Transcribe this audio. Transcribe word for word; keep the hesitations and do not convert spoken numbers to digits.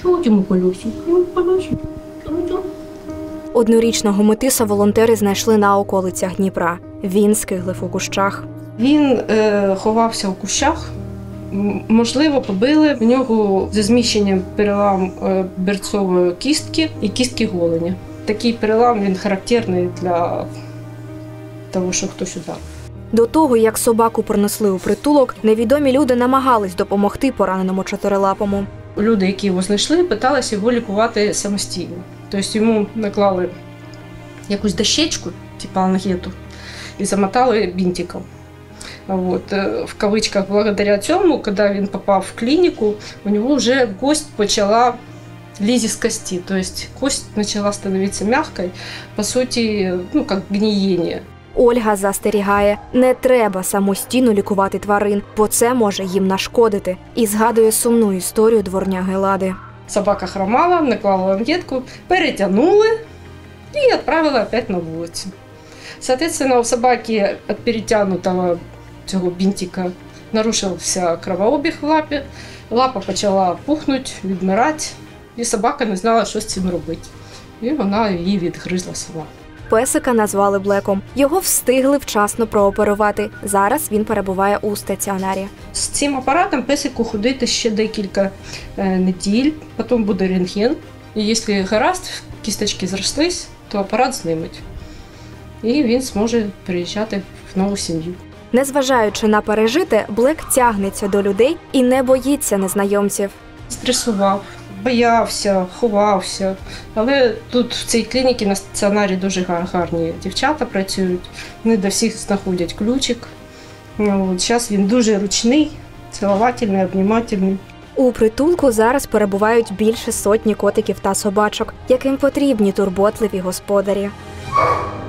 Чого йому колюсі? Йому колюсі. Однорічного Метиса волонтери знайшли на околицях Дніпра. Він скиглив у кущах. Він е, ховався у кущах, М, можливо, побили. В нього зі зміщенням перелам е, берцової кістки і кістки голені. Такий перелам він характерний для того, що хтось ударив. До того, як собаку принесли у притулок, невідомі люди намагались допомогти пораненому чотирилапому. Люди, які його знайшли, питалися його лікувати самостійно. Тобто йому наклали якусь дощечку, типу ангету, і замотали бінтиком. Вот. В кавичках, благодаря цьому, коли він попав в клініку, у нього вже кость почала лізти з кості. Тобто кость почала становитися м'якою, по суті, ну, як гнієння. Ольга застерігає, не треба самостійно лікувати тварин, бо це може їм нашкодити. І згадує сумну історію дворняги Лади. Собака хромала, наклала ангетку, перетягнули і відправили опять на вулицю. Соответственно, у собаки від перетягнутого цього бінтика нарушився кровообіг в лапі, лапа почала пухнути, відмирати, і собака не знала, що з цим робити. І вона її відгризла сама. Песика назвали Блеком. Його встигли вчасно прооперувати. Зараз він перебуває у стаціонарі. З цим апаратом песику ходити ще декілька неділь, потім буде рентген. І якщо гаразд, кісточки зрослись, то апарат знімуть. І він зможе переїжджати в нову сім'ю. Незважаючи на пережите, Блек тягнеться до людей і не боїться незнайомців. Стресував, боявся, ховався. Але тут в цій клініці на стаціонарі дуже гарні дівчата працюють. Вони до всіх знаходять ключик. Зараз він дуже ручний, цілувательний, обнімательний. У притулку зараз перебувають більше сотні котиків та собачок, яким потрібні турботливі господарі.